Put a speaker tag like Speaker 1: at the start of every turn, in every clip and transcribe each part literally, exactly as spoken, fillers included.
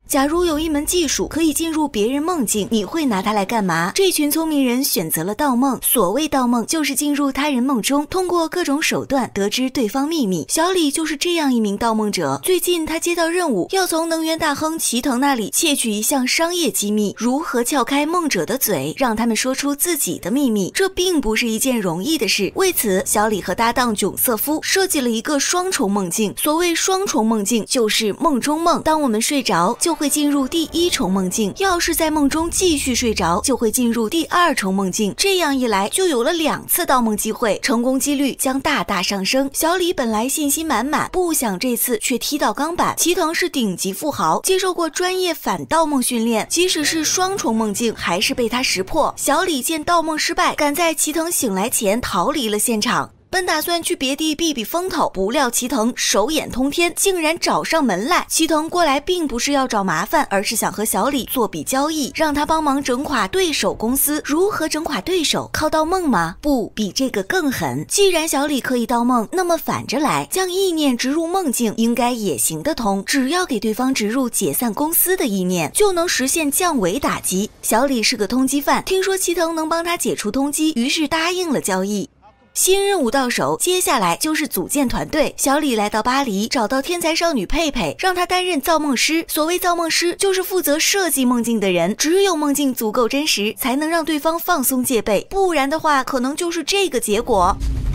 Speaker 1: 假如有一门技术可以进入别人梦境，你会拿它来干嘛？这群聪明人选择了盗梦。所谓盗梦，就是进入他人梦中，通过各种手段得知对方秘密。小李就是这样一名盗梦者。最近他接到任务，要从能源大亨齐藤那里窃取一项商业机密，如何撬开梦者的嘴，让他们说出自己的秘密。这并不是一件容易的事。为此，小李和搭档囧瑟夫设计了一个双重梦境。所谓双重梦境，就是梦中梦，当我们睡着就会进入第一重梦境，要是在梦中继续睡着，就会进入第二重梦境。这样一来，就有了两次盗梦机会，成功几率将大大上升。小李本来信心满满，不想这次却踢到钢板。齐藤是顶级富豪，接受过专业反盗梦训练，即使是双重梦境，还是被他识破。小李见盗梦失败，赶在齐藤醒来前逃离了现场。本打算去别地避避风头，不料齐藤手眼通天，竟然找上门来。齐藤过来并不是要找麻烦，而是想和小李做笔交易，让他帮忙整垮对手公司。如何整垮对手？靠盗梦吗？不，比这个更狠。既然小李可以盗梦，那么反着来，将意念植入梦境应该也行得通。只要给对方植入解散公司的意念，就能实现降维打击。小李是个通缉犯，听说齐藤能帮他解除通缉，于是答应了交易。新任务到手，接下来就是组建团队。小李来到巴黎，找到天才少女佩佩，让她担任造梦师。所谓造梦师，就是负责设计梦境的人。只有梦境足够真实，才能让对方放松戒备，不然的话，可能就是这个结果。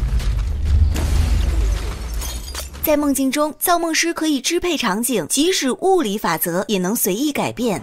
Speaker 1: 在梦境中，造梦师可以支配场景，即使物理法则也能随意改变。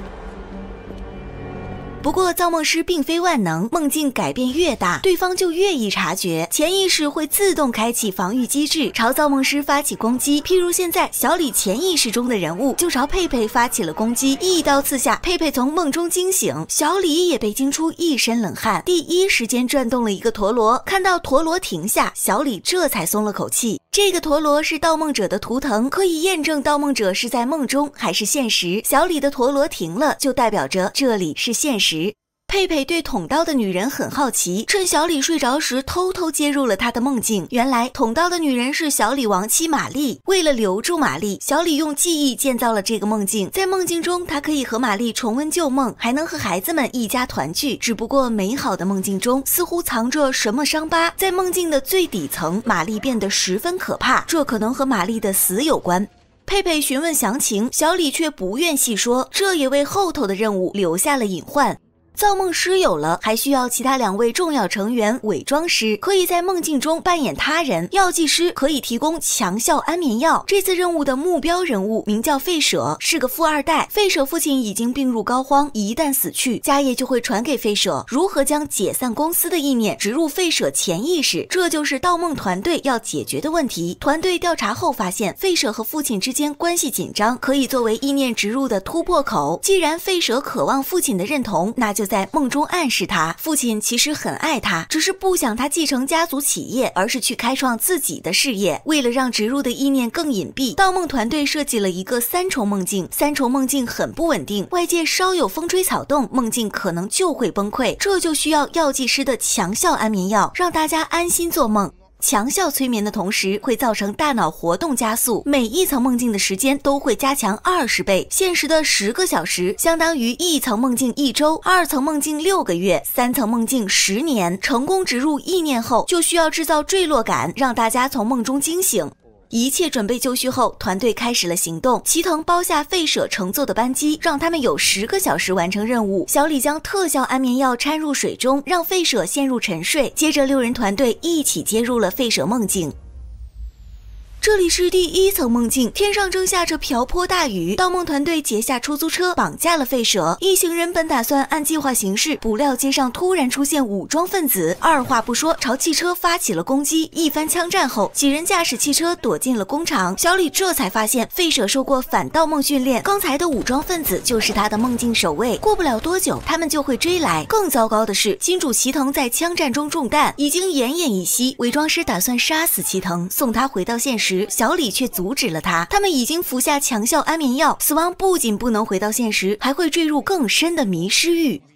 Speaker 1: 不过造梦师并非万能，梦境改变越大，对方就越易察觉，潜意识会自动开启防御机制，朝造梦师发起攻击。譬如现在小李潜意识中的人物就朝佩佩发起了攻击，一刀刺下，佩佩从梦中惊醒，小李也被惊出一身冷汗，第一时间转动了一个陀螺，看到陀螺停下，小李这才松了口气。这个陀螺是盗梦者的图腾，可以验证盗梦者是在梦中还是现实。小李的陀螺停了，就代表着这里是现实。佩佩对捅刀的女人很好奇，趁小李睡着时偷偷接入了他的梦境。原来捅刀的女人是小李亡妻玛丽，为了留住玛丽，小李用记忆建造了这个梦境。在梦境中，他可以和玛丽重温旧梦，还能和孩子们一家团聚。只不过美好的梦境中似乎藏着什么伤疤，在梦境的最底层，玛丽变得十分可怕，这可能和玛丽的死有关。佩佩询问详情，小李却不愿细说，这也为后头的任务留下了隐患。造梦师有了，还需要其他两位重要成员伪装师，可以在梦境中扮演他人。药剂师可以提供强效安眠药。这次任务的目标人物名叫费舍，是个富二代。费舍父亲已经病入膏肓，一旦死去，家业就会传给费舍。如何将解散公司的意念植入费舍潜意识，这就是盗梦团队要解决的问题。团队调查后发现，费舍和父亲之间关系紧张，可以作为意念植入的突破口。既然费舍渴望父亲的认同，那就在梦中暗示他，父亲其实很爱他，只是不想他继承家族企业，而是去开创自己的事业。为了让植入的意念更隐蔽，盗梦团队设计了一个三重梦境。三重梦境很不稳定，外界稍有风吹草动，梦境可能就会崩溃。这就需要药剂师的强效安眠药，让大家安心做梦。强效催眠的同时，会造成大脑活动加速，每一层梦境的时间都会加强二十倍。现实的十个小时相当于一层梦境一周，二层梦境六个月，三层梦境十年。成功植入意念后，就需要制造坠落感，让大家从梦中惊醒。一切准备就绪后，团队开始了行动。齐藤包下费舍乘坐的班机，让他们有十个小时完成任务。小李将特效安眠药掺入水中，让费舍陷入沉睡。接着六人团队一起接入了费舍梦境。这里是第一层梦境，天上正下着瓢泼大雨。盗梦团队劫下出租车，绑架了费舍。一行人本打算按计划行事，不料街上突然出现武装分子，二话不说朝汽车发起了攻击。一番枪战后，几人驾驶汽车躲进了工厂。小李这才发现费舍受过反盗梦训练，刚才的武装分子就是他的梦境守卫。过不了多久，他们就会追来。更糟糕的是，金主齐藤在枪战中中弹，已经奄奄一息。伪装师打算杀死齐藤，送他回到现实。小李却阻止了他，他们已经服下强效安眠药，死亡不仅不能回到现实，还会坠入更深的迷失狱。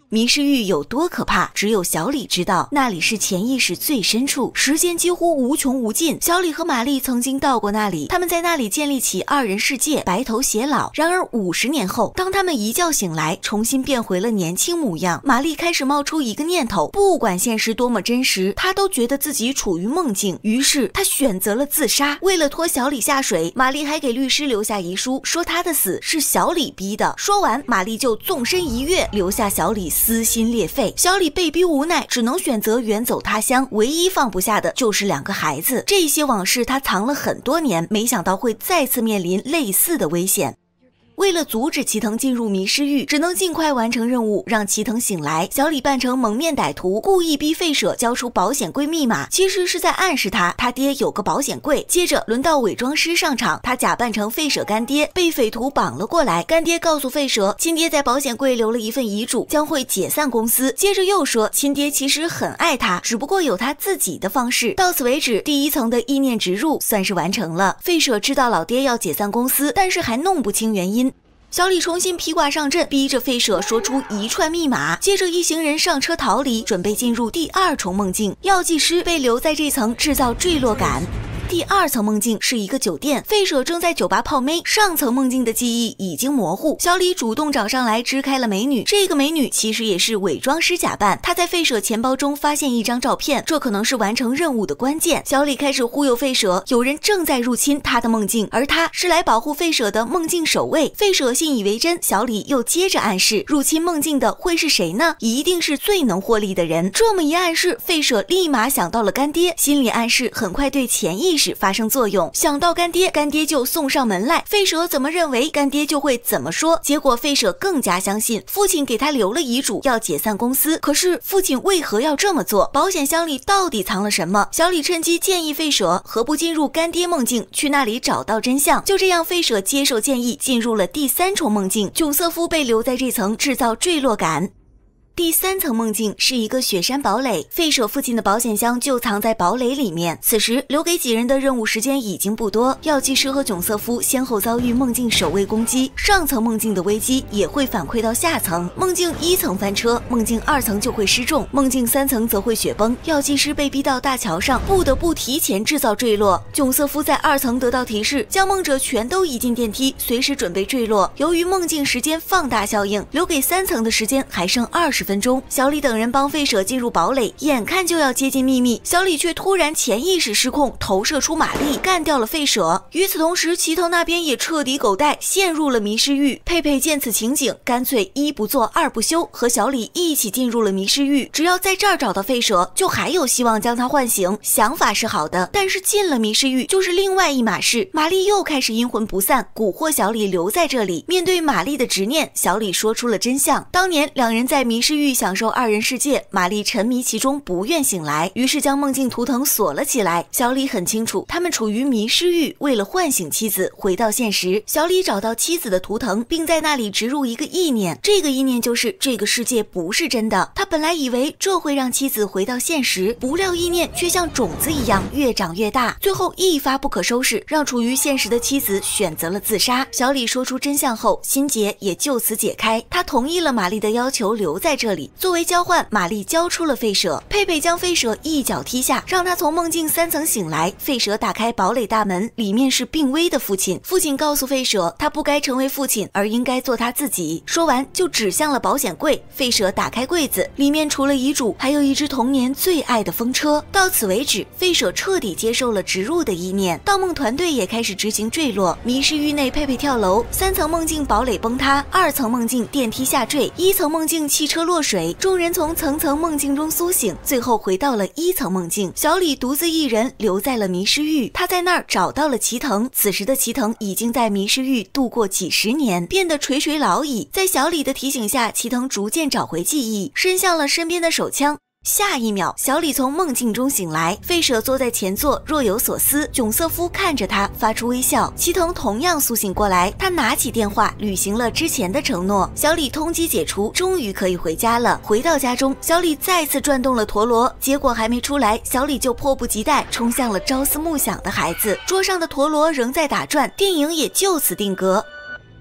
Speaker 1: 迷失域有多可怕，只有小李知道，那里是潜意识最深处，时间几乎无穷无尽。小李和玛丽曾经到过那里，他们在那里建立起二人世界，白头偕老。然而五十年后，当他们一觉醒来，重新变回了年轻模样，玛丽开始冒出一个念头，不管现实多么真实，她都觉得自己处于梦境，于是她选择了自杀。为了拖小李下水，玛丽还给律师留下遗书，说她的死是小李逼的。说完，玛丽就纵身一跃，留下小李撕心裂肺。小李被逼无奈，只能选择远走他乡，唯一放不下的就是两个孩子。这些往事他藏了很多年，没想到会再次面临类似的危险。为了阻止齐藤进入迷失域，只能尽快完成任务，让齐藤醒来。小李扮成蒙面歹徒，故意逼费舍交出保险柜密码，其实是在暗示他他爹有个保险柜。接着轮到伪装师上场，他假扮成费舍干爹，被匪徒绑了过来。干爹告诉费舍，亲爹在保险柜留了一份遗嘱，将会解散公司。接着又说，亲爹其实很爱他，只不过有他自己的方式。到此为止，第一层的意念植入算是完成了。费舍知道老爹要解散公司，但是还弄不清原因。小李重新披挂上阵，逼着费舍说出一串密码，接着一行人上车逃离，准备进入第二重梦境。药剂师被留在这层制造坠落感。第二层梦境是一个酒店，费舍正在酒吧泡妹。上层梦境的记忆已经模糊，小李主动找上来支开了美女。这个美女其实也是伪装师假扮，她在费舍钱包中发现一张照片，这可能是完成任务的关键。小李开始忽悠费舍，有人正在入侵他的梦境，而他是来保护费舍的梦境守卫。费舍信以为真，小李又接着暗示，入侵梦境的会是谁呢？一定是最能获利的人。这么一暗示，费舍立马想到了干爹，心理暗示很快对潜意识发生作用，想到干爹，干爹就送上门来。费舍怎么认为，干爹就会怎么说。结果费舍更加相信父亲给他留了遗嘱，要解散公司。可是父亲为何要这么做？保险箱里到底藏了什么？小李趁机建议费舍何不进入干爹梦境，去那里找到真相。就这样，费舍接受建议，进入了第三重梦境。囧瑟夫被留在这层，制造坠落感。第三层梦境是一个雪山堡垒，费舍父亲的保险箱就藏在堡垒里面。此时留给几人的任务时间已经不多，药剂师和囧瑟夫先后遭遇梦境守卫攻击，上层梦境的危机也会反馈到下层。梦境一层翻车，梦境二层就会失重，梦境三层则会雪崩。药剂师被逼到大桥上，不得不提前制造坠落。囧瑟夫在二层得到提示，将梦者全都移进电梯，随时准备坠落。由于梦境时间放大效应，留给三层的时间还剩二十分钟。小李等人帮费舍进入堡垒，眼看就要接近秘密，小李却突然潜意识失控，投射出玛丽，干掉了费舍。与此同时，齐藤那边也彻底狗带，陷入了迷失域。佩佩见此情景，干脆一不做二不休，和小李一起进入了迷失域。只要在这儿找到费舍，就还有希望将他唤醒。想法是好的，但是进了迷失域就是另外一码事。玛丽又开始阴魂不散，蛊惑小李留在这里。面对玛丽的执念，小李说出了真相。当年两人在迷失域享受二人世界，玛丽沉迷其中，不愿醒来，于是将梦境图腾锁了起来。小李很清楚，他们处于迷失域，为了唤醒妻子，回到现实。小李找到妻子的图腾，并在那里植入一个意念，这个意念就是这个世界不是真的。他本来以为这会让妻子回到现实，不料意念却像种子一样越长越大，最后一发不可收拾，让处于现实的妻子选择了自杀。小李说出真相后，心结也就此解开，他同意了玛丽的要求，留在这里。作为交换，玛丽交出了费舍，佩佩将费舍一脚踢下，让他从梦境三层醒来。费舍打开堡垒大门，里面是病危的父亲。父亲告诉费舍，他不该成为父亲，而应该做他自己。说完就指向了保险柜。费舍打开柜子，里面除了遗嘱，还有一只童年最爱的风车。到此为止，费舍彻底接受了植入的意念。盗梦团队也开始执行坠落。迷失域内，佩佩跳楼，三层梦境堡垒崩塌，二层梦境电梯下坠，一层梦境汽车落水。众人从层层梦境中苏醒，最后回到了一层梦境。小李独自一人留在了迷失域，他在那儿找到了齐藤。此时的齐藤已经在迷失域度过几十年，变得垂垂老矣。在小李的提醒下，齐藤逐渐找回记忆，伸向了身边的手枪。下一秒，小李从梦境中醒来，费舍坐在前座若有所思，囧瑟夫看着他发出微笑。齐藤同样苏醒过来，他拿起电话履行了之前的承诺。小李通缉解除，终于可以回家了。回到家中，小李再次转动了陀螺，结果还没出来，小李就迫不及待冲向了朝思暮想的孩子。桌上的陀螺仍在打转，电影也就此定格。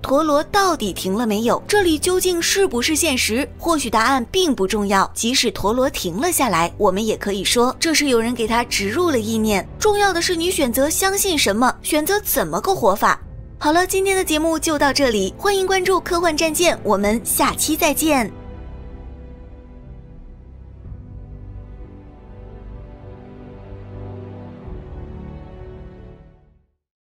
Speaker 1: 陀螺到底停了没有？这里究竟是不是现实？或许答案并不重要，即使陀螺停了下来，我们也可以说这是有人给他植入了意念。重要的是你选择相信什么，选择怎么个活法。好了，今天的节目就到这里，欢迎关注科幻战舰，我们下期再见。